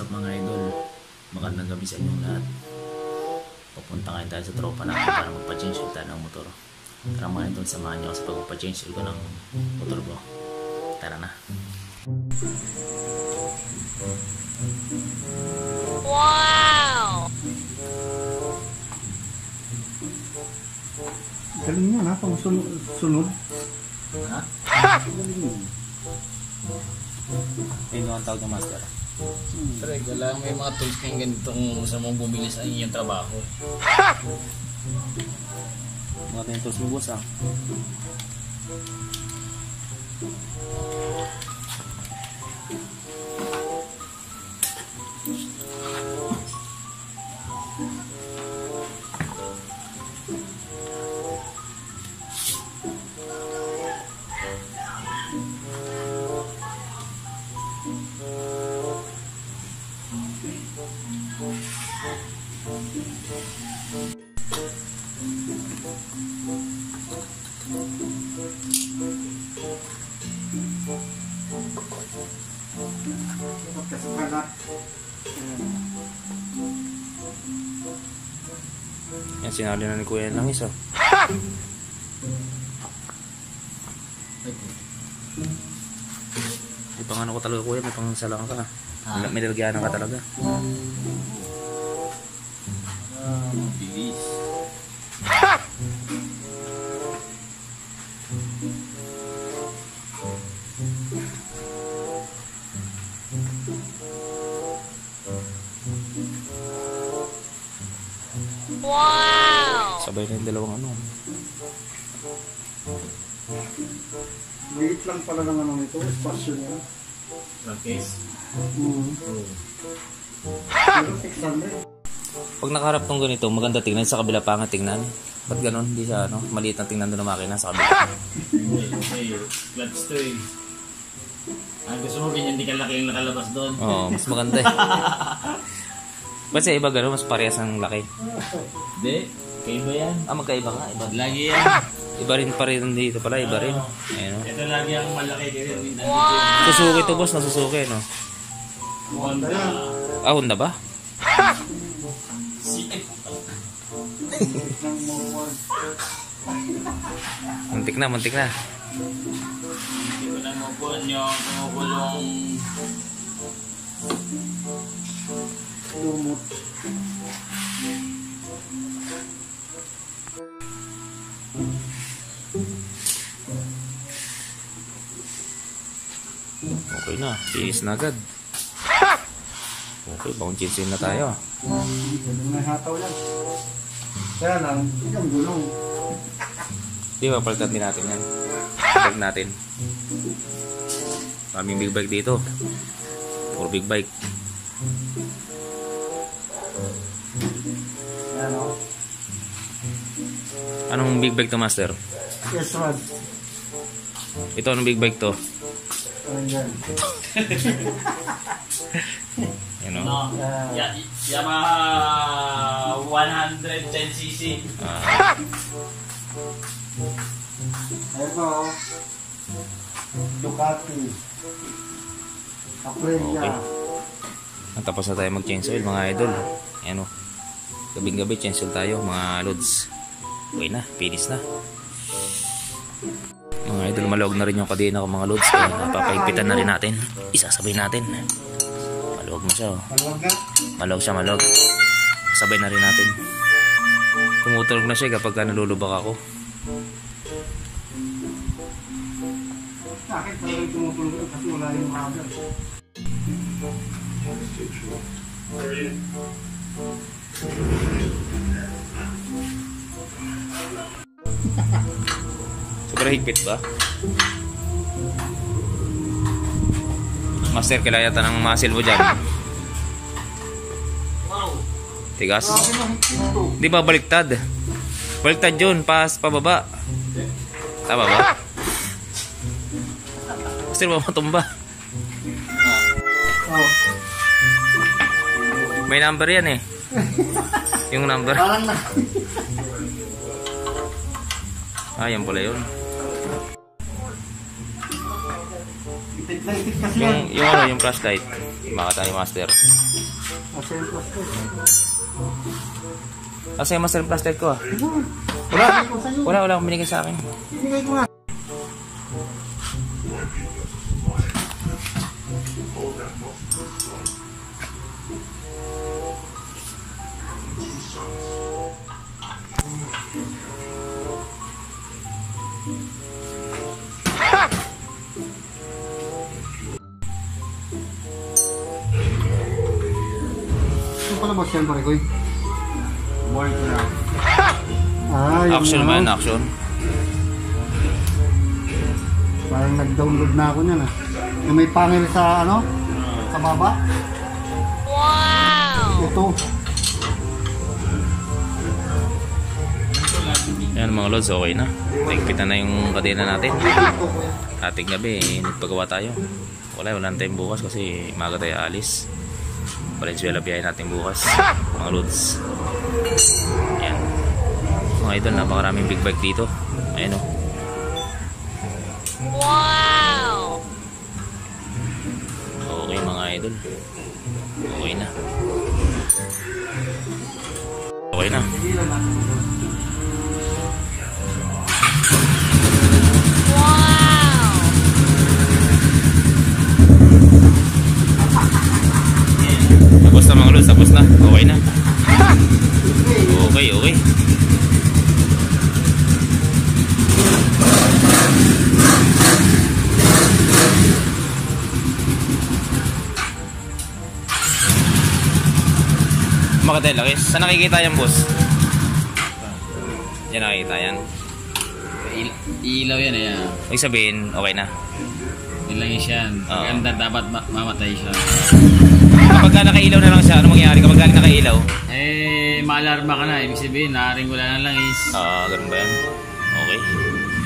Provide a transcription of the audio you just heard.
What's up mga idol? Magandang gabi sa inyong lahat. Papunta ngayon tayo sa tropa natin para magpa-change oil tayo ng motor. Tara mga idol, samahan niyo ako sa pagpa-change oil ko ng motor ko. Tara na. Wow! Galing yan ha, pang sunod. Ha? Galing yan. Ayun ang tawag ng master. Trek, wala may mga tools kayong ganitong sa mong bumili sa inyong trabaho. Mga tayong tools mo boss ah. Magkasakanat. Yan, sinali na ni Kuya lang isa. May pang ano ko talaga Kuya, may pang salang ka. May lalagyanan ka talaga. Bilis. Wow! Sabay na yung dalawang ano. Liit lang pala ng ano nito, espasyo niya. Rakes. Pero 600. Pag nakaharap tong ganito, maganda tingnan, sa kabila pa nga tingnan. Ba't ganun? Hindi sa ano, maliit na tingnan doon ng makina sa kabila. Okay, clutch to eh. Ang gusto mo ganyan, di ka laki yung nakalabas doon. Oo, mas maganda eh. Ba't sa iba gano'n, mas parehas ang laki? Hindi, kaiba yan. Ah, magkaiba nga, iba. Lagi yan. Iba rin pa rin dito pala, iba rin. Ayun o. Ito lagi ang malaki kaya Wow! Suzuki to boss, nasusuki no? Honda. Ah, Honda ba? CF. Ng more. Muntik na, muntik na. Hindi ko na mabuhan yung kumukulong Lumot. Okay na, finish na agad. Okay, bagong chinsin na tayo. Galing na hataw yan. Kaya lang, yung gulong. Di ba, palitan din natin yan. Bike natin. Kaming big bike dito. Puro big bike. Yan o. Anong big bike to, master? Yes, Rod. Ito, anong big bike to? Ano yan? Yan o. no, Yamaha 110cc. Ito. Ducati. Aprilia. Okay. Tapos na tayo mag-change oil mga idol. Ayan o. Gabing-gabi change oil tayo mga lods. Okay na, finish na. Mga idol, malawag na rin yung kadena ko mga lods. Kaya papahigpitan na rin natin. Isasabay natin. Malawag mo siya o. Maluwag na. Malawag siya, malawag. Sabay na rin natin. Tumutulog na siya kapag nalulubak ako. Sa akin parang tumutulog kasi wala yung rubber. Sobrang higpit ba? Master, kailangan yata ng muscle mo dyan. Wow! Tigas. Grabe na higpit to. Di ba baliktad? Baliktad yun, pababa. Tama ba? Master, matumba. Oh. May number yan eh. Yung number. Parang na. Ah, yan pala yun. Ipit na ipit kasi yan. Yung ano, yung flashlight. Makata ni Master. Master and Plastic. Kasi yung master plastic ko ah. Wala, hindi ko sa'yo. Wala akong binigay sa akin. Binigay ko nga. Ano pala boss yan pare ko eh? More to na. Ah, yung Action ano, man, action. parang nag-download na ako niyan ah. Yung may panel sa ano? Sa baba. Wow! Ito. Yan mga lods, okay na. Tingpitan na yung kadena natin. Ating gabi, nagpagawa tayo. Wala tayong bukas kasi maga tayo alis. Valenzuela biyahe natin bukas. Mga lods. Yan. Mga idol, napakaraming big bike dito. Ayan o. Wow! Okay mga idol. Okay na. Okay na. Wow! Tapos na mga lods, tapos na. Okay na. Okay. Makatelakis. Saan nakikita yan, boss? Yan nakikita yan. Ilaw yan eh. Ibig sabihin, okay na. Nilangis yan. Oo. Ganda dapat mamatay siya. Kapag ka nakailaw na lang siya, ano mangyayari? Kapag ka nakailaw? Eh, maalarma ka na. Ibig sabihin, naaring wala na langis. Ganun ba yan? Okay.